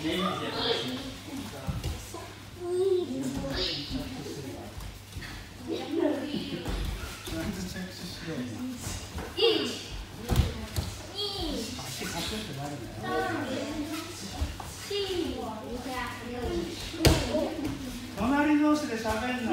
隣同士で喋んない。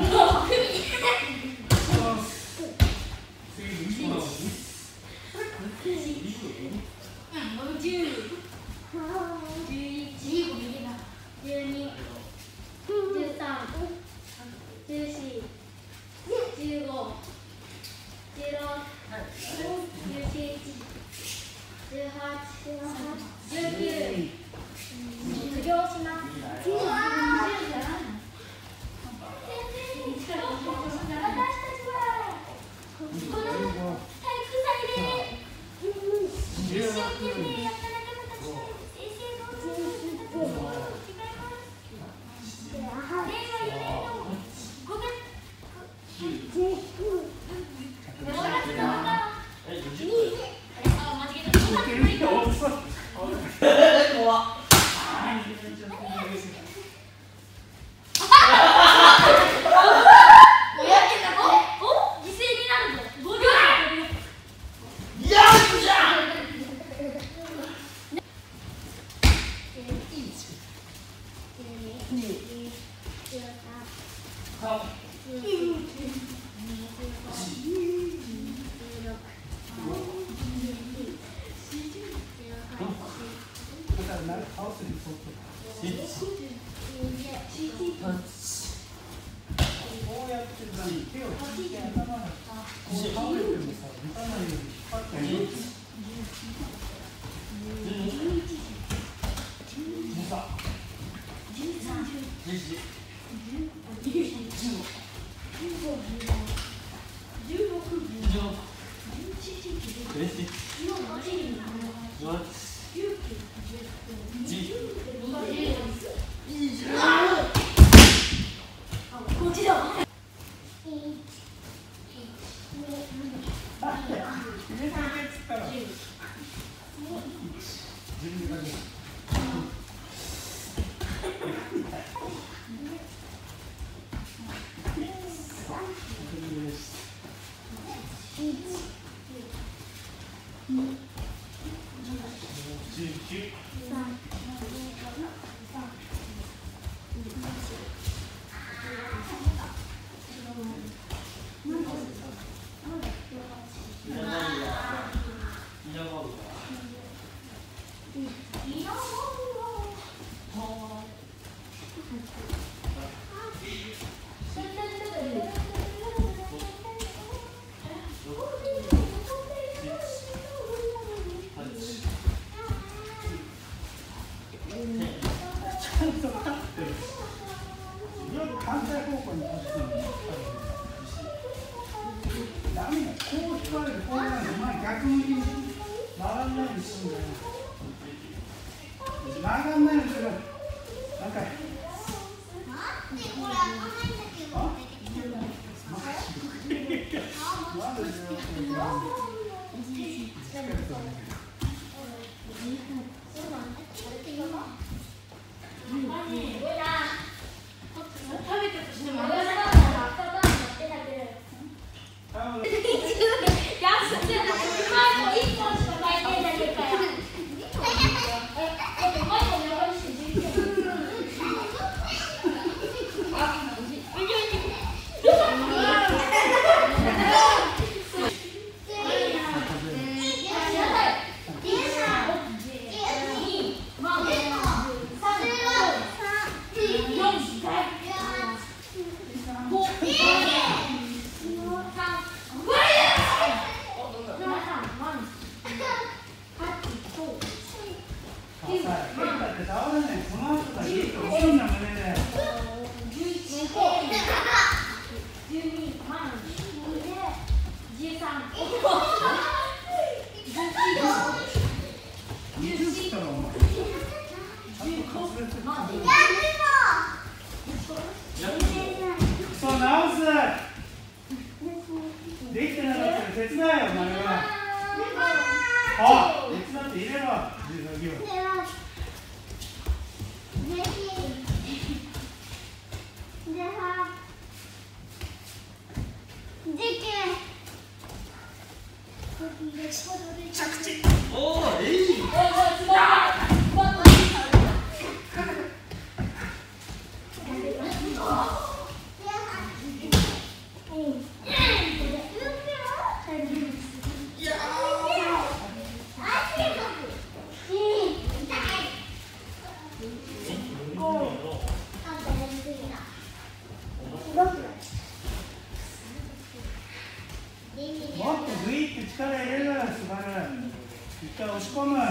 じゃあ押し込む。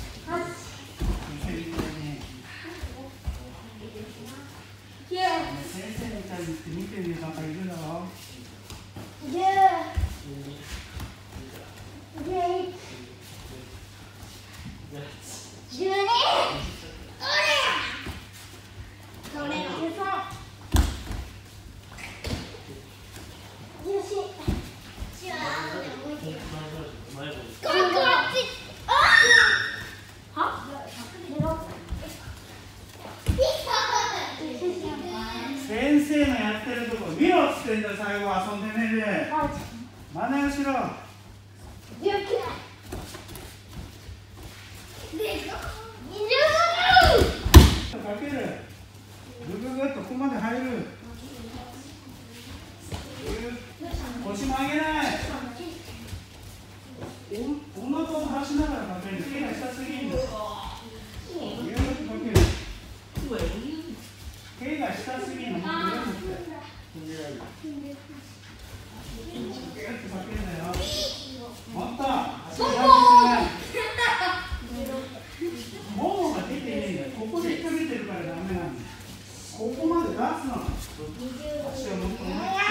先生みたいにって見てる方いるだろ。先生のやってるとこ見ろっつってんだ。最後遊んでねえで真似をしろ。かける。ぐぐぐっとここまで入る。腰も上げない。お腹を出しながらかける。手が下すぎるんだ。手が下すぎるの。もっとももが出てねえんだよ。ここで引っ掛けてるからダメなんだよ。ここまで出すの。足をもっと思いっきり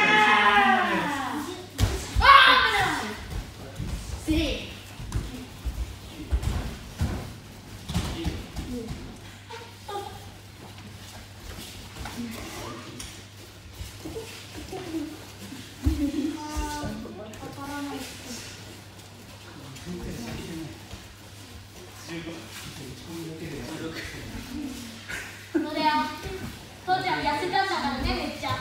父ちゃん痩せたんだからね、めっちゃ。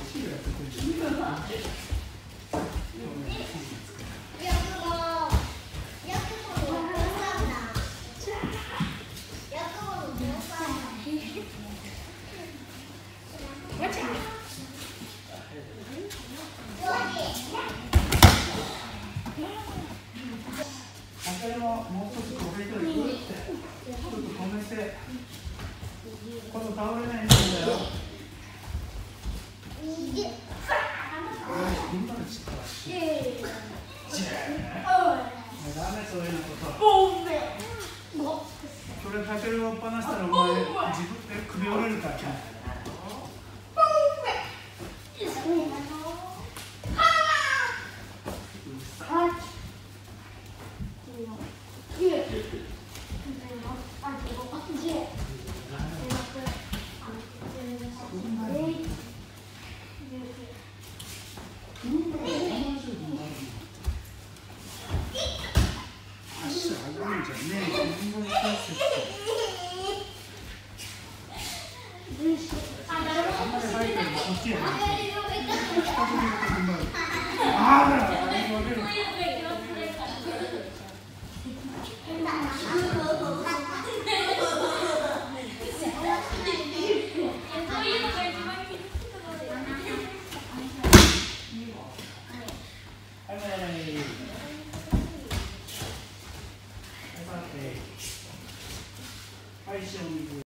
もう少しこう、ちょっと止めて、今度倒れないんだよ。ダメそういうのこと。それかけるを放したらお前自分で首折れるから。はい、